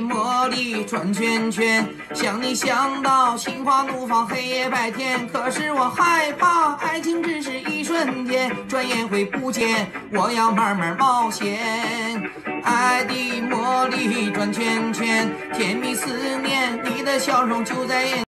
魔力转圈圈，想你想到心花怒放，黑夜白天。可是我害怕，爱情只是一瞬间，转眼会不见。我要慢慢冒险，爱的魔力转圈圈，甜蜜思念，你的笑容就在眼前。